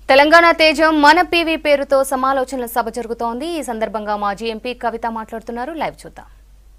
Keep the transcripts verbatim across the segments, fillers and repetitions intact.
తెలంగాణ తేజం మన పీవీ పేరుతో సమాలోచనల సభ జరుగుతోంది. ఈ సందర్భంగా మాజీ ఎంపీ కవిత మాట్లాడుతున్నారు. లైవ్ చూద్దాం.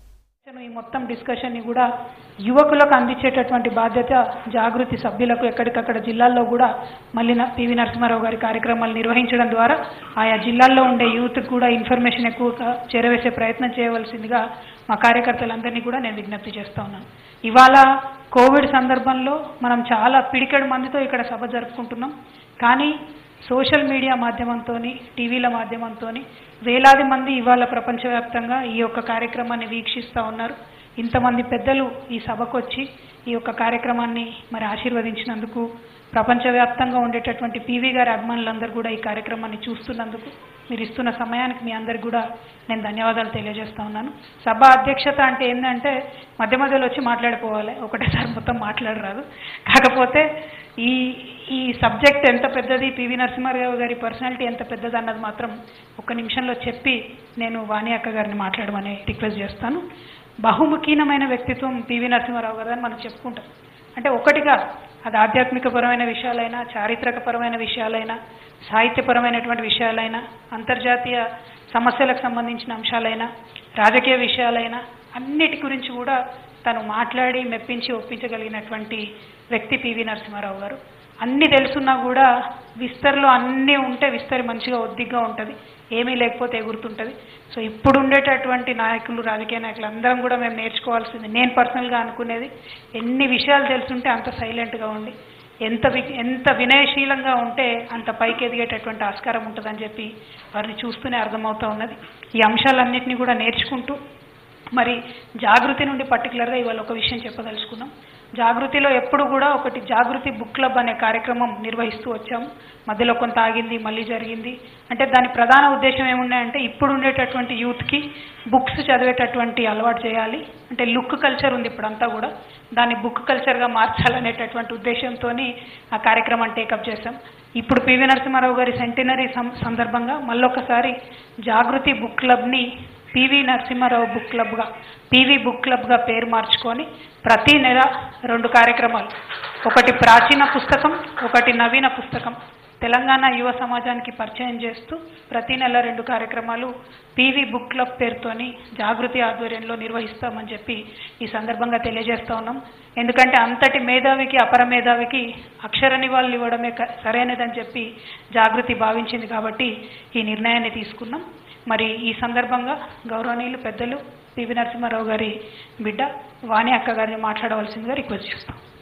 ఈ మొత్తం డిస్కషన్ ని కూడా యువకులకు అందించేటటువంటి బాధ్యత జాగృతి సభ్యులకు ఎక్కడికక్కడ జిల్లాల్లో కూడా మళ్ళీ పివి నరసింహారావు గారి కార్యక్రమాలు నిర్వహించడం ద్వారా ఆయా జిల్లాల్లో ఉండే యూత్ కూడా ఇన్ఫర్మేషన్ ఎక్కువగా చేరవేసే ప్రయత్నం చేయవలసిందిగా మా కార్యకర్తలందరినీ కూడా నేను విజ్ఞప్తి చేస్తా ఉన్నాను. ఇవాళ కోవిడ్ సందర్భంలో మనం చాలా పిడికెడు మందితో ఇక్కడ సభ జరుపుకుంటున్నాం. కానీ సోషల్ మీడియా మాధ్యమంతో టీవీల మాధ్యమంతో వేలాది మంది ఇవాళ ప్రపంచవ్యాప్తంగా ఈ యొక్క కార్యక్రమాన్ని వీక్షిస్తూ ఉన్నారు. ఇంతమంది పెద్దలు ఈ సభకు వచ్చి ఈ యొక్క కార్యక్రమాన్ని మరి ఆశీర్వదించినందుకు, ప్రపంచవ్యాప్తంగా ఉండేటటువంటి పీవీ గారి అభిమానులందరూ కూడా ఈ కార్యక్రమాన్ని చూస్తున్నందుకు, మీరు ఇస్తున్న సమయానికి మీ అందరికి కూడా నేను ధన్యవాదాలు తెలియజేస్తా ఉన్నాను. సభ అధ్యక్షత అంటే ఏంటంటే మధ్య మధ్యలో వచ్చి మాట్లాడిపోవాలి, ఒకటేసారి మొత్తం మాట్లాడరాదు. కాకపోతే ఈ ఈ సబ్జెక్ట్ ఎంత పెద్దది, పివి నరసింహారావు గారి పర్సనాలిటీ ఎంత పెద్దది అన్నది మాత్రం ఒక్క నిమిషంలో చెప్పి నేను వాణి అక్క గారిని మాట్లాడమని రిక్వెస్ట్ చేస్తాను. బహుముఖీనమైన వ్యక్తిత్వం పివి నరసింహారావు గారు అని మనం చెప్పుకుంటాం. అంటే ఒకటిగా అది ఆధ్యాత్మికపరమైన విషయాలైనా, చారిత్రకపరమైన విషయాలైనా, సాహిత్యపరమైనటువంటి విషయాలైనా, అంతర్జాతీయ సమస్యలకు సంబంధించిన అంశాలైనా, రాజకీయ విషయాలైనా అన్నిటి గురించి కూడా తను మాట్లాడి మెప్పించి ఒప్పించగలిగినటువంటి వ్యక్తి పివి నరసింహారావు గారు. అన్నీ తెలుసున్నా కూడా విస్తరిలో అన్నీ ఉంటే విస్తరి మంచిగా ఒద్దిగ్గా ఉంటుంది, ఏమీ లేకపోతే ఎగురుతుంటుంది. సో ఇప్పుడు ఉండేటటువంటి నాయకులు, రాజకీయ నాయకులు అందరం కూడా మేము నేర్చుకోవాల్సింది, నేను పర్సనల్గా అనుకునేది, ఎన్ని విషయాలు తెలుసుంటే అంత సైలెంట్గా ఉండి, ఎంత వి ఎంత వినయశీలంగా ఉంటే అంత పైకి ఎదిగేటటువంటి ఆస్కారం ఉంటుందని చెప్పి వారిని చూస్తూనే అర్థమవుతూ ఉన్నది. ఈ అంశాలన్నింటినీ కూడా నేర్చుకుంటూ మరి జాగృతి నుండి పర్టికులర్గా ఇవాళ ఒక విషయం చెప్పదలుచుకున్నాం. జాగృతిలో ఎప్పుడు కూడా ఒకటి జాగృతి బుక్ క్లబ్ అనే కార్యక్రమం నిర్వహిస్తూ వచ్చాము. మధ్యలో కొంత ఆగింది, మళ్ళీ జరిగింది. అంటే దాని ప్రధాన ఉద్దేశం ఏమున్నాయంటే ఇప్పుడు ఉండేటటువంటి యూత్కి బుక్స్ చదివేటటువంటి అలవాటు చేయాలి. అంటే లుక్ కల్చర్ ఉంది ఇప్పుడంతా కూడా, దాన్ని బుక్ కల్చర్గా మార్చాలనేటటువంటి ఉద్దేశంతో ఆ కార్యక్రమం టేకప్ చేశాం. ఇప్పుడు పివి నరసింహారావు గారి సెంటినరీ సందర్భంగా మళ్ళొకసారి జాగృతి బుక్ క్లబ్ని పివి నరసింహారావు బుక్ క్లబ్గా, పివి బుక్ క్లబ్గా పేరు మార్చుకొని ప్రతి నెల రెండు కార్యక్రమాలు, ఒకటి ప్రాచీన పుస్తకం, ఒకటి నవీన పుస్తకం తెలంగాణ యువ సమాజానికి పరిచయం చేస్తూ ప్రతి నెల రెండు కార్యక్రమాలు పివి బుక్ క్లబ్ పేరుతోని జాగృతి ఆధ్వర్యంలో నిర్వహిస్తామని చెప్పి ఈ సందర్భంగా తెలియజేస్తూ ఉన్నాం. ఎందుకంటే అంతటి మేధావికి, అపర మేధావికి అక్షర నివాళులు ఇవ్వడమే సరైనదని చెప్పి జాగృతి భావించింది కాబట్టి ఈ నిర్ణయాన్ని తీసుకున్నాం. మరి ఈ సందర్భంగా గౌరవనీయులు పెద్దలు పివి నరసింహారావు గారి బిడ్డ వాణి అక్క గారిని మాట్లాడవలసిందిగా రిక్వెస్ట్ చేస్తాం.